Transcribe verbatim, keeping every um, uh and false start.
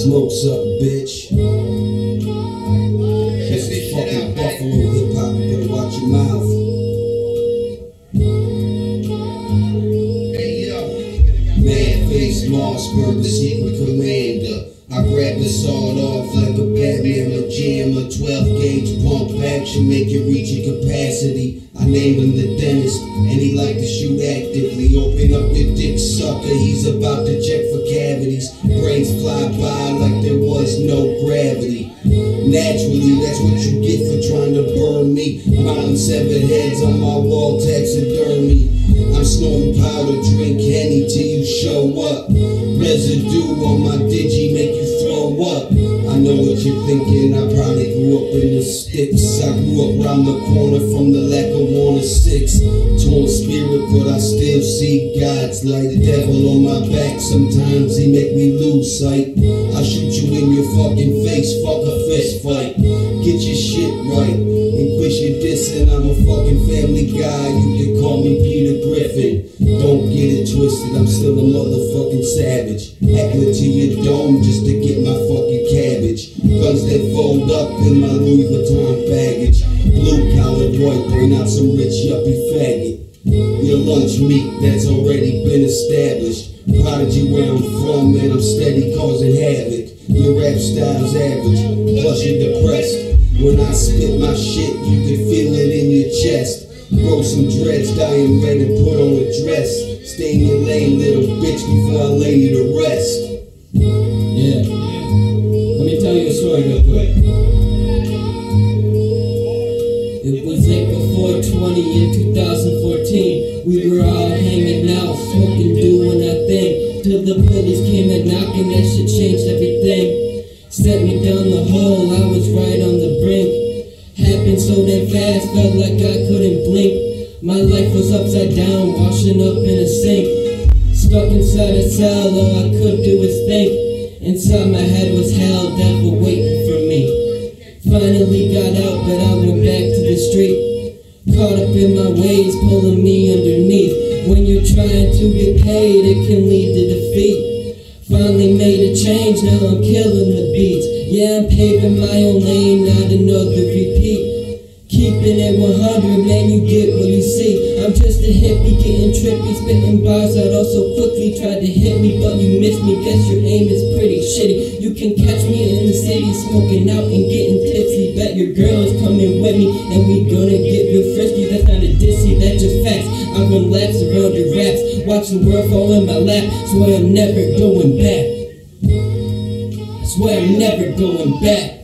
Smokes up, bitch. This is fucking Buffalo hip hop. You better watch your mouth. Hey yo, Man Face Mossberg, the secret commander. I grab the sawed off like a Batman or jammer. twelve gauge pump action, make it reach your capacity. I named him the dentist, and he like to shoot actively. Open up your dick sucker, he's about to check for cavities. Brains fly by like there was no gravity. Naturally, that's what you get for trying to burn me. Mountain severed heads on my wall, taxidermy. I'm snorting powder, drink Henny till you show up. Residue on my digi make you throw up. I know what you're thinking, I probably grew up in the sticks. I grew up round the corner from the Lackawanna six. Torn spirit, but I still see God's light. The devil on my back, sometimes he make me lose sight. I'll shoot you in your fucking face, fuck a fist fight. Get your shit right, and quit your dissing. I'm a fucking family guy, you can call me Peter Griffin. Don't get it twisted, I'm still a motherfucking savage. Heckling to your dome just to get my fucking cabbage. Guns that fold up in my Louis Vuitton baggage. Blue collar boy, bring out some rich yuppie faggot. Your lunch meat that's already been established. Prodigy where I'm from, and I'm steady causing havoc. Your rap style's average, plus you're depressed. When I spit my shit, you can feel it in your chest. Grow some dreads, dying red and put on a dress. Stay in your lane, little bitch, before I lay you to rest. Yeah. Let me tell you a story real quick. It was April fourth, twenty in two thousand fourteen. We were all hanging out, smoking, doing our thing. Till the police came and knocking, that shit changed everything. Set me down the hole, I was right on the brink. Happened so damn fast, felt like I couldn't blink. My life was upside down, washing up in a sink. Stuck inside a cell, all I could do was think. Inside my head was hell, devil waiting for me. Finally got out, but I went back to the street. Caught up in my ways, pulling me underneath. When you're trying to get paid, it can lead to defeat. Finally made a change, now I'm killing the beats. Yeah, I'm paving my own lane, not another repeat. Keeping it one hundred, man, you get what you see. I'm just a hippie, getting trippy, spitting bars out all so quickly. Tried to hit me, but you missed me, guess your aim is pretty shitty. You can catch me in the city, smoking out and getting tipsy. Bet your girl is coming with me, and we gonna get real frisky. That's not a dissy, that's just facts. I run laps around your raps, watch the world fall in my lap. Swear I'm never going back. I swear I'm never going back.